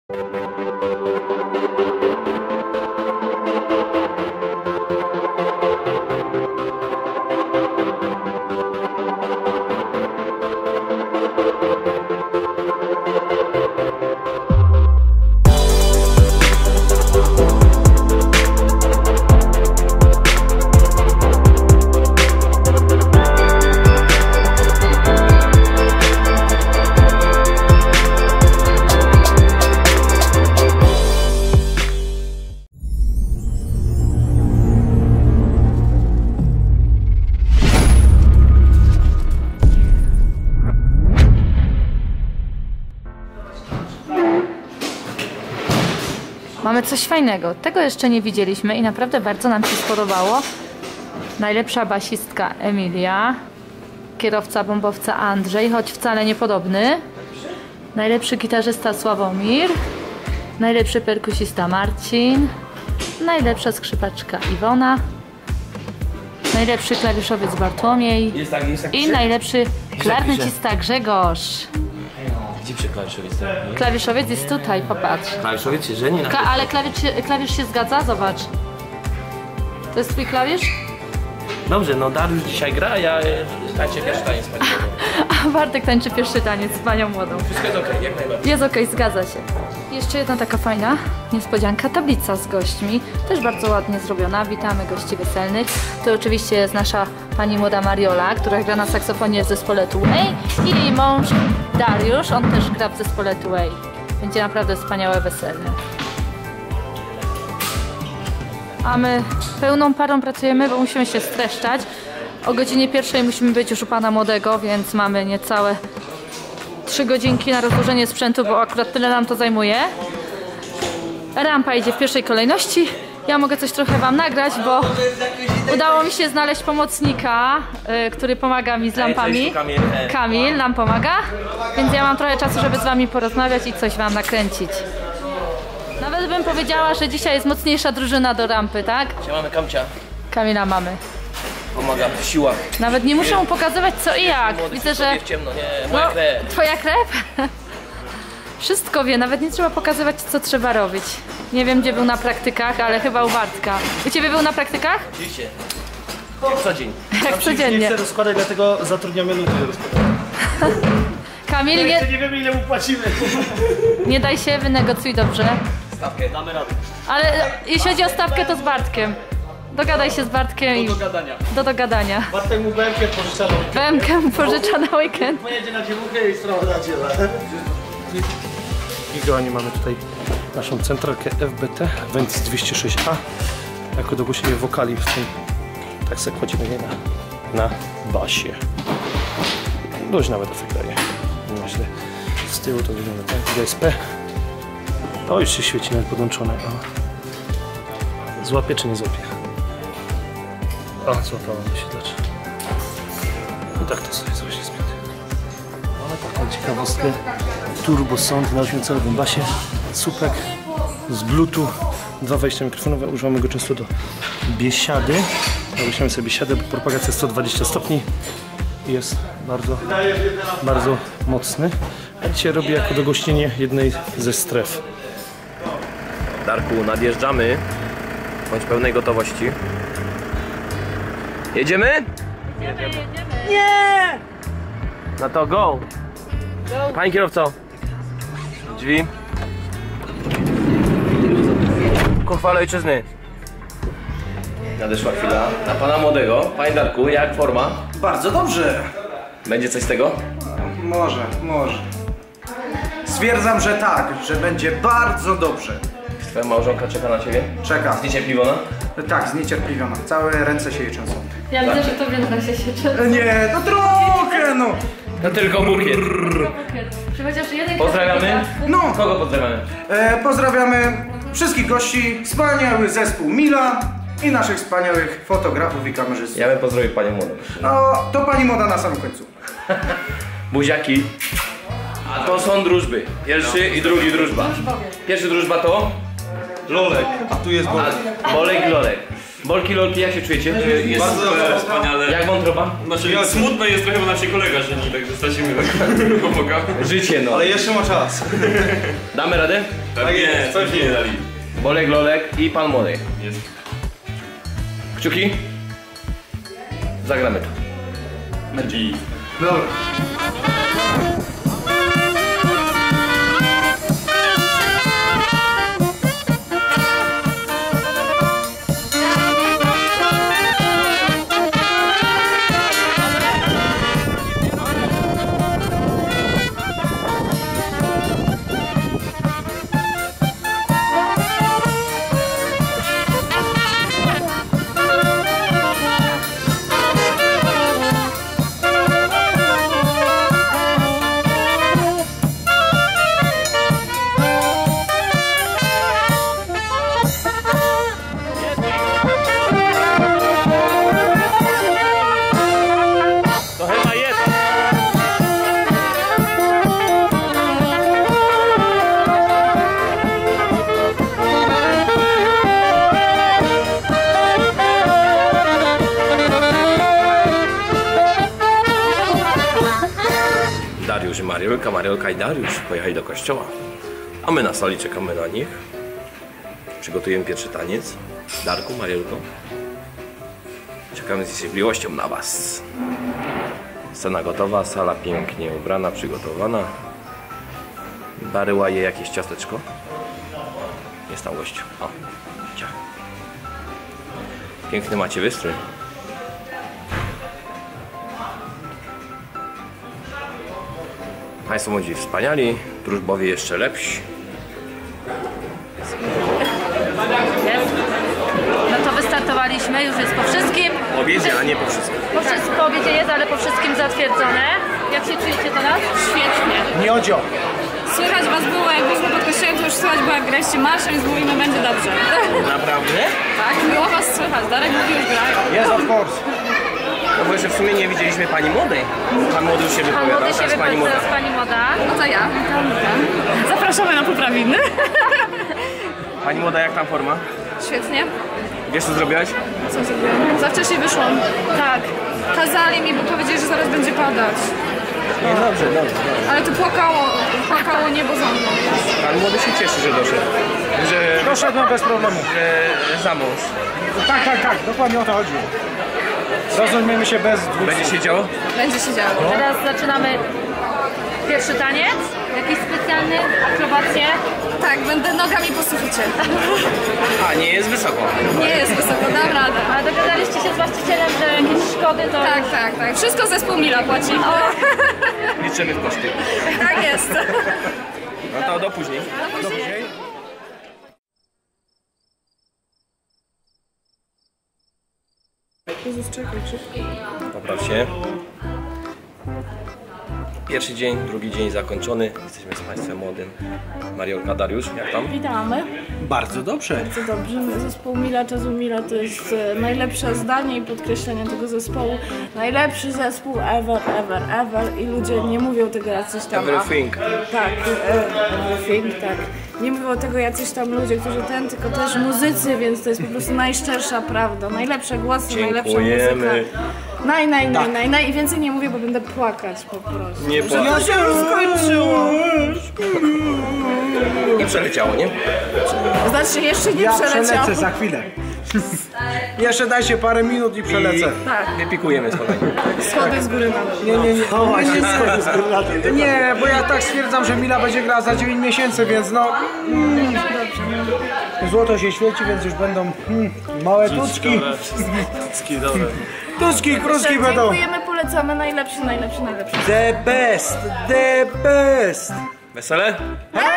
Mamy coś fajnego. Tego jeszcze nie widzieliśmy i naprawdę bardzo nam się spodobało. Najlepsza basistka Emilia. Kierowca bombowca Andrzej, choć wcale niepodobny. Najlepszy gitarzysta Sławomir. Najlepszy perkusista Marcin. Najlepsza skrzypaczka Iwona. Najlepszy klawiszowiec Bartłomiej. I najlepszy klarnecista Grzegorz. Gdzie przy klawiszowiec? Klawiszowiec jest tutaj, popatrz. Klawiszowiec się żeni na ale klawisz się zgadza, zobacz. To jest twój klawisz? Dobrze, no Dariusz dzisiaj gra, ja tańczę pierwszy taniec. A Bartek tańczy pierwszy taniec z panią młodą. Wszystko jest okej, jak najbardziej. Jest okej, zgadza się. Jeszcze jedna taka fajna niespodzianka, tablica z gośćmi. Też bardzo ładnie zrobiona, witamy gości weselnych. To oczywiście jest nasza pani młoda Mariola, która gra na saksofonie w zespole Two-Way. I jej mąż Dariusz, on też gra w zespole Two-Way. Będzie naprawdę wspaniałe weselne. A my pełną parą pracujemy, bo musimy się streszczać. O godzinie 1 musimy być już u pana młodego, więc mamy niecałe 3 godzinki na rozłożenie sprzętu, bo akurat tyle nam to zajmuje. Rampa idzie w pierwszej kolejności. Ja mogę coś trochę wam nagrać, bo udało mi się znaleźć pomocnika, który pomaga mi z lampami. Kamil nam pomaga, więc ja mam trochę czasu, żeby z wami porozmawiać i coś wam nakręcić. Nawet bym powiedziała, że dzisiaj jest mocniejsza drużyna do rampy, tak? Mamy Kamcia. Kamila mamy. Pomaga w siłach. Nawet nie muszę mu pokazywać co i jak. Widzę, że... w ciemno, nie, moja krew. Twoja krew? Wszystko wie, nawet nie trzeba pokazywać co trzeba robić. Nie wiem gdzie był na praktykach, ale chyba u Bartka. U ciebie był na praktykach? Oczywiście. Jak co dzień. Jak codziennie. Nie chcę rozkładać, dlatego zatrudniamy ludzi do rozkładania. Kamil, nie wiemy ile mu płacimy. nie daj się, wynegocjuj dobrze. Stawkę damy radę. Ale jeśli chodzi o stawkę, to z Bartkiem. Dogadaj się z Bartkiem. Do dogadania. Do dogadania. Bartek mu BMK pożycza na weekend. BMK mu pożycza na weekend. Pojedzie na dziewuchę i sprawdza na ciebie. I kochani, mamy tutaj naszą centralkę FBT Wentz 206A jako dogłoszenie wokali w tym. Tak sobie kładziemy je na basie. Dość nawet efekt daje. Myślę, z tyłu to wygląda tak. DSP. O, już się świeci nawet podłączone. O. Złapie czy nie złapie? O, złapałem wyświetlacz. I tak to sobie coś jest spięte. Mamy taką ciekawostkę. Turbo Sound na 8-calowym basie. Słupek z Bluetooth. 2 wejścia mikrofonowe. Używamy go często do biesiady. Weźmiemy sobie biesiadę, bo propagacja 120 stopni. Jest bardzo mocny. A dzisiaj robię jako dogłośnienie jednej ze stref. Darku, nadjeżdżamy. Bądź pełnej gotowości. Jedziemy? Jedziemy. Nie! No to go! Panie kierowco! Drzwi. Ku chwale ojczyzny. Nadeszła chwila na pana młodego. Panie Darku, jak forma? Bardzo dobrze. Będzie coś z tego? Może. Stwierdzam, że tak, że będzie bardzo dobrze. Twoja małżonka czeka na ciebie? Czeka. Zniecierpliwiona? Tak, zniecierpliwiona. Całe ręce się jej trzęsą. Ja widzę, że to więcej się cieszy. Nie, no trochę, no. To tylko bukiet. Chociaż jeden Pozdrawiamy. No, Kogo pozdrawiamy? pozdrawiamy wszystkich gości, wspaniały zespół Mila i naszych wspaniałych fotografów i kamerzystów. Ja bym pozdrowił panią młodą. No, to pani moda na samym końcu. Buziaki. A to są drużby. Pierwszy i drugi drużba. Pierwszy drużba to? Lolek, a tu jest Bolek. Bolek i Lolek. Bolki, lolki, jak się czujecie? Jest bardzo dobrze, wspaniale. Jak wątroba? Znaczy, smutno jest trochę, bo nam się kolega żeni, także stracimy pomagamy. Życie, no. Ale jeszcze ma czas. Damy radę? Tak jest, coś nie dali. Bolek, lolek i pan młody. Jest. Kciuki? Zagramy to. Medzi. Dobra. To chyba jest. Dariusz i Mariolka, Mariolka i Dariusz pojechali do kościoła, a my na sali czekamy na nich. Przygotujemy pierwszy taniec. Darku, Mariolko, czekamy z niecierpliwością na was. Scena gotowa, sala pięknie ubrana, przygotowana. Baryła je jakieś ciasteczko. Jest tam gościu. O, ciach. Piękny macie wystrój. Państwo młodzi wspaniali, wróżbowie jeszcze lepsi. Jest. No to wystartowaliśmy, już jest po wszystkim. Po obiedzie, a nie po wszystkim. Po obiedzie jest, ale po wszystkim zatwierdzone. Jak się czujecie teraz? Świetnie. Miodzio. Słychać was było, jak byliśmy pod kościołem, to już słychać było, jak graliście marszem, więc mówimy, będzie dobrze. Naprawdę? Tak, było was słychać. Darek mówi, już grają. Yes, of course. No bo jeszcze w sumie nie widzieliśmy pani młodej. Pan młody już się Pan wypowiada, młody się teraz pani wypowiada, młoda. teraz pani młoda. No to ja. Witam. Zapraszamy na poprawiny. Pani młoda, jak tam forma? Świetnie. Wiesz co zrobiłaś? Co zrobiłam? Za wcześnie wyszłam. Tak. Kazali mi, bo powiedzieli, że zaraz będzie padać. Nie, dobrze. Ale to płakało niebo za mną. Pan młody się cieszy, że doszedł. Że Doszedłem bez problemu. za mąż. Tak, dokładnie o to chodzi. Rozumiemy się bez dwóch. Będzie się działo? Będzie się działo. Teraz zaczynamy pierwszy taniec. Jakiś specjalny, akrobacje. Tak, będę nogami po suficie. A, nie jest wysoko. Nie jest wysoko, dam radę. A dogadaliście się z właścicielem, że jakieś szkody to... Tak. Wszystko zespół Mila płaci. Liczymy w koszty. Tak jest. No to do później. Do później. Popraw się. Pierwszy dzień, drugi dzień zakończony. Jesteśmy z Państwem młodym. Mariolka, Dariusz, jak tam? Witamy. Bardzo dobrze. Bardzo dobrze. Zespół Mila, Jazzu Mila to jest najlepsze zdanie i podkreślenie tego zespołu. Najlepszy zespół ever. I ludzie nie mówią tego jacyś tam... Everything. Tak, everything, tak. Nie mówią tego jacyś tam ludzie, którzy tylko też muzycy, więc to jest po prostu najszczersza prawda. Najlepsze głosy, najlepsza muzyka. Dziękujemy. I więcej nie mówię, bo będę płakać po prostu. Nie płacz. To się już skończyło. Nie przeleciało, nie? Znaczy jeszcze nie Ja przeleciało. przelecę za chwilę. Jeszcze dajcie parę minut i przelecę. Tak, Wypikujemy spokojnie. schody z góry na dół. Nie. Nie, bo ja tak stwierdzam, że Mila będzie grała za 9 miesięcy, więc no... Złoto się świeci, więc już będą małe tuczki. Tuczki, kruczki będą. Dziękujemy, polecamy, najlepszy. The best. Wesele? Hej!